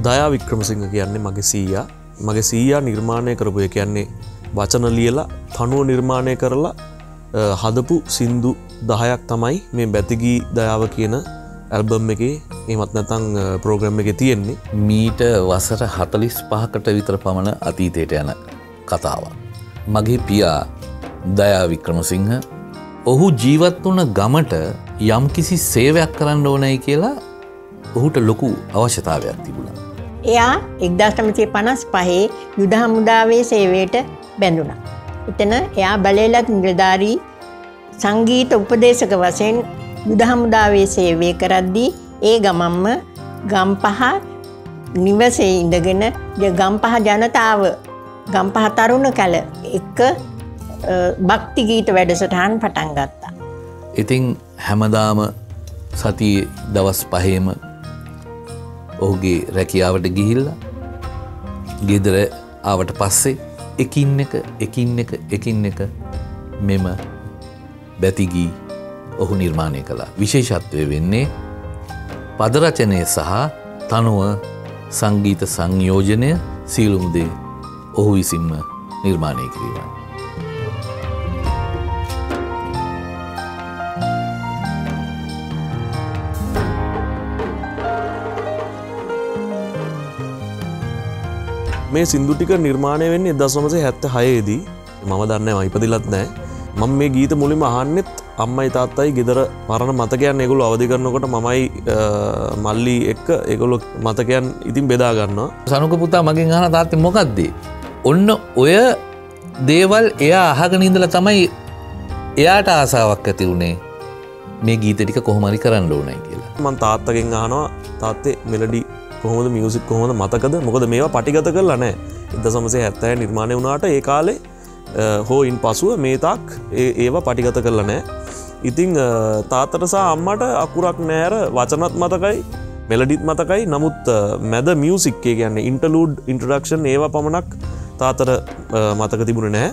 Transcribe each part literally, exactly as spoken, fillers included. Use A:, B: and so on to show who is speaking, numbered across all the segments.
A: දයා වික්‍රමසිංහ කියන්නේ මගේ සීයා. මගේ සීයා නිර්මාණය කරපු ඒ කියන්නේ වචන ලියලා තනුව නිර්මාණය කරලා හදපු සින්දු දහයක් තමයි මේ බැතිගී දයාව කියන ඇල්බම් එකේ එහෙමත් නැත්නම් ප්‍රෝග්‍රෑම් එකේ තියෙන්නේ.
B: මීට වසර හතළිස් පහකට විතර පමණ අතීතයට යන කතාවක්. මගේ පියා දයා වික්‍රමසිංහ ඔහු ජීවත් වුණ ගමට යම්කිසි සේවයක් කරන්න ඕනයි කියලා ඔහුට ලොකු අවශ්‍යතාවයක් තිබුණා.
C: එයා එක්දාස් නවසිය පනස් පහේ යුද හමුදාවේ සේවයට බැඳුණා. එතන එයා බලයලත් නිලධාරී සංගීත උපදේශක වශයෙන් යුද හමුදාවේ සේවය කරද්දී ඒ ගමම්ම ගම්පහ නිවසේ ඉඳගෙන ගම්පහ ජනතාව ගම්පහ තරුණ කල එක්ක භක්ති ගීත වැඩසටහන් පටන් ගත්තා.
B: ඉතින් හැමදාම සතියේ දවස් පහේම ඔහුගේ රැකියාවට ගිහිල්ලා ගෙදර ආවට පස්සේ එකින් එක එකින් එක එකින් එක මෙම බැතිගී ඔහු නිර්මාණය කළා. විශේෂත්වය වෙන්නේ පද රචනය සහ තනුව සංගීත සංයෝජනය සියලුම දේ ඔහු විසින්ම නිර්මාණය කිරීමයි.
A: මේ සින්දු ටික නිර්මාණය වෙන්නේ එක්දාස් නවසිය හැත්තෑ දී. මම දන්නේ නැහැ, මම ඉපදිලත් නැහැ. මම මේ ගීත මුලින්ම අහන්නෙත් අම්මයි තාත්තයි ගෙදර පරණ මතකයන් ඒගොල්ලෝ අවදි කරනකොට මමයි මල්ලි එක්ක ඒගොල්ලෝ මතකයන් ඉතින් බෙදා ගන්නවා.
B: සනුක පුතා මගෙන් අහන තාත්තේ මොකද්ද? ඔන්න ඔය දේවල් එයා අහගෙන ඉඳලා තමයි එයාට ආසාවක් ඇති වුණේ මේ ගීත ටික කොහොම හරි කරන්න ඕනයි කියලා.
A: මම තාත්තගෙන් අහනවා තාත්තේ මෙලඩි කොහොමද මියුසික් කොහොමද මතකද? මොකද මේවා පටිගත කරලා නැහැ. එක්දාස් නවසිය හැත්තෑ නිර්මාණය වුණාට ඒ කාලේ හෝයින් පසුව මේ තාක් ඒවා පටිගත කරලා නැහැ. ඉතින් තාත්තට සහ අම්මට අකුරක් නෑර වචනත් මතකයි මෙලඩිත් මතකයි. නමුත් මැද මියුසික් ඒ කියන්නේ ඉන්ටර්ලූඩ් ඉන්ට්‍රොඩක්ෂන් ඒවා පමණක් තාත්තට මතක තිබුණේ නැහැ.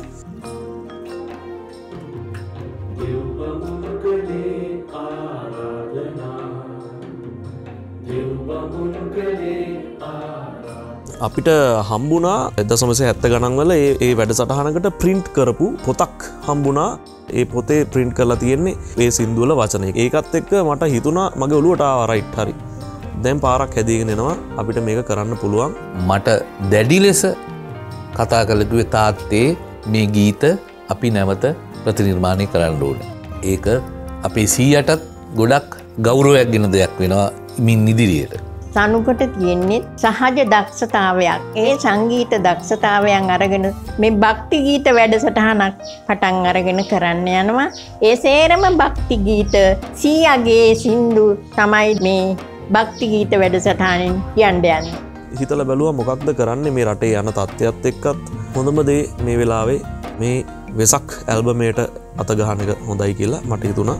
A: අපිට හම්බුණා එක්දාස් නවසිය හැත්තෑ ගණන් වල ඒ ඒ වැඩසටහනකට ප්‍රින්ට් කරපු පොතක් හම්බුණා. ඒ පොතේ ප්‍රින්ට් කරලා තියෙන්නේ මේ සින්දු වල වචන. ඒකත් එක්ක මට හිතුණා මගේ ඔළුවට ආවා රයිට් හරි. දැන් පාරක් හැදීගෙන එනවා අපිට මේක කරන්න පුළුවන්.
B: මට දැඩි ලෙස කතා කළ දුවේ තාත්තේ මේ ගීත අපි නැවත ප්‍රතිනිර්මාණය කරන්න ඕනේ. ඒක අපේ සීයටත් ගොඩක් ගෞරවයක් ගෙන දෙයක් වෙනවා මින් ඉදිරියට.
C: සනුකට තියෙන්නේ සහජ දක්ෂතාවයක්. ඒ සංගීත දක්ෂතාවයන් අරගෙන මේ භක්ති ගීත වැඩසටහනක් පටන් අරගෙන කරන්න යනවා. ඒ සේරම භක්ති ගීත සීයාගේ සින්දු තමයි මේ භක්ති ගීත වැඩසටහනින් කියන්න යන්නේ.
A: හිතලා බැලුවා මොකක්ද කරන්නේ මේ රටේ යන තත්ත්වයක් එක්කත් හොඳම දේ මේ වෙලාවේ මේ වෙසක් ඇල්බමේට අත ගහන එක හොඳයි කියලා මට හිතුණා.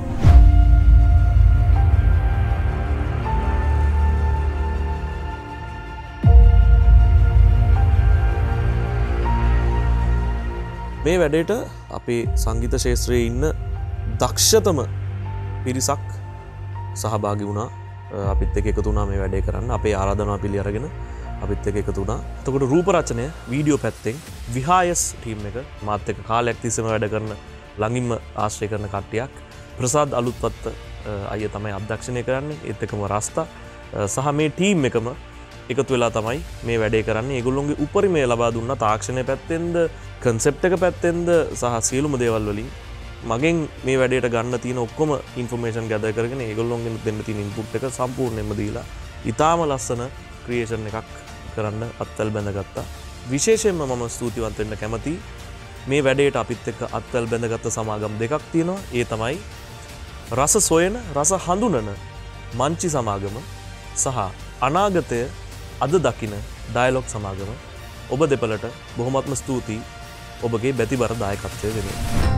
A: මේ වැඩේට අපේ සංගීත ශේත්‍රයේ ඉන්න දක්ෂතම පිරිසක් සහභාගී වුණා. අපිත් එක්ක එකතු වුණා මේ වැඩේ කරන්න. අපේ ආරාධනාව පිළි අරගෙන අපිත් එක්ක එකතු වුණා. එතකොට රූප රචනය වීඩියෝ පැත්තෙන් විහායස් ටීම් එක මාත් එක්ක කාලයක් තිස්සේම වැඩ කරන ළඟින්ම ආශ්‍රය කරන කට්ටියක්. ප්‍රසාද් අලුත්පත්ත අයියා තමයි අධ්‍යක්ෂණය කරන්නේ. ඒත් එක්කම රස්තා සහ මේ ටීම් එකම එකතු වෙලා තමයි මේ වැඩේ කරන්නේ. ඒගොල්ලොන්ගේ උපරිමය ලබා දුන්නා තාක්ෂණය පැත්තෙන්ද කන්සෙප්ට් එක පැත්තෙන්ද සහ සියලුම දේවල් වලින්. මගෙන් මේ වැඩේට ගන්න තියෙන ඔක්කොම ඉන්ෆර්මේෂන් ගැදර් කරගෙන ඒගොල්ලොන්ගෙන් දෙන්න තියෙන ඉන්පුට් එක සම්පූර්ණයෙන්ම දීලා ඉතාම ලස්සන ක්‍රියේෂන් එකක් කරන්න අත්වැල් බැඳගත්තා. විශේෂයෙන්ම මම ස්තුතිවන්ත වෙන්න කැමතියි මේ වැඩේට අපිත් එක්ක අත්වැල් බැඳගත්ත සමාගම් දෙකක් තියෙනවා. ඒ තමයි රස සොයන රස හඳුනන මංචි සමාගම සහ අනාගතය අද දකින ඩයලොග් සමාගම. ඔබ දෙපළට බොහොමත්ම ස්තුතියි ඔබගේ බැතිබර දායකත්වය වෙනුවෙන්.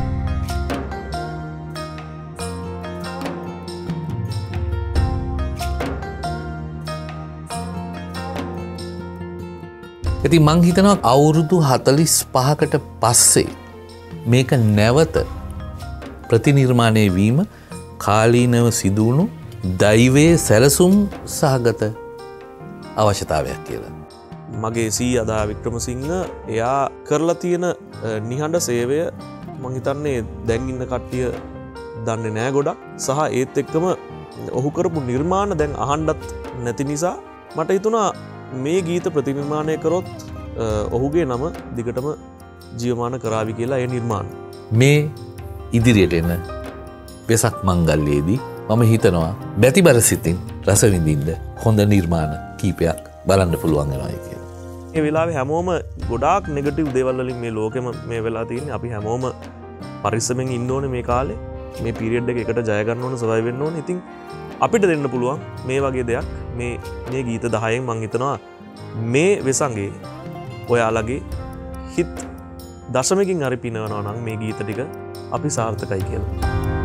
B: ඉතින් මං හිතනවා අවුරුදු හතළිස් පහකට පස්සේ මේක නැවත ප්‍රතිනිර්මාණය වීම කාලීනව සිදුවුණු දෛවයේ සැලසුම් සහගත අවශ්‍යතාවයක් කියලා.
A: මගේ සී අදා වික්‍රමසිංහ එයා කරලා තියෙන නිහඬ සේවය මංහිතන්නේ දැන්ඉන්න කට්ටිය දන්න නෑ ගොඩක් සහ ඒත් එක්කම ඔහු කරපු නිර්මාණ දැන් අහන්ඩත් නැති නිසා මට හිතුනා මේ ගීත ප්‍රතිනිර්මාණය කරොත් ඔහුගේ නම දිගටම ජීවමාන කරාවි කියලා ඒ නිර්මාණ.
B: මේ ඉදිරියට එන්න වෙසක් මංගල්ලයේදී මම හිතනවා බැතිබර සිතින් රසවිඳින්ද හොඳ නිර්මාණ කීපයක් බලන්න පුළුවන් වෙනවායි කියලා.
A: ඒ වෙලාවේ හැමෝම ගොඩාක් නෙගටිව් දේවල් වලින් මේ ලෝකෙම මේ වෙලා තියෙන්නේ. අපි හැමෝම පරිස්සමෙන් ඉන්න ඕනේ මේ කාලේ. මේ පීරියඩ් එක එකට ජය ගන්න ඕනේ, සර්වයිව් වෙන්න ඕනේ. ඉතින් අපිට දෙන්න පුළුවන් මේ වගේ දෙයක් මේ මේ ගීත දහයෙන් මං හිතනවා මේ වෙසංගේ ඔයාලගේ හිත් දශමකින් හරි පිනවනවා නම් මේ ගීත ටික අපි සාර්ථකයි කියලා.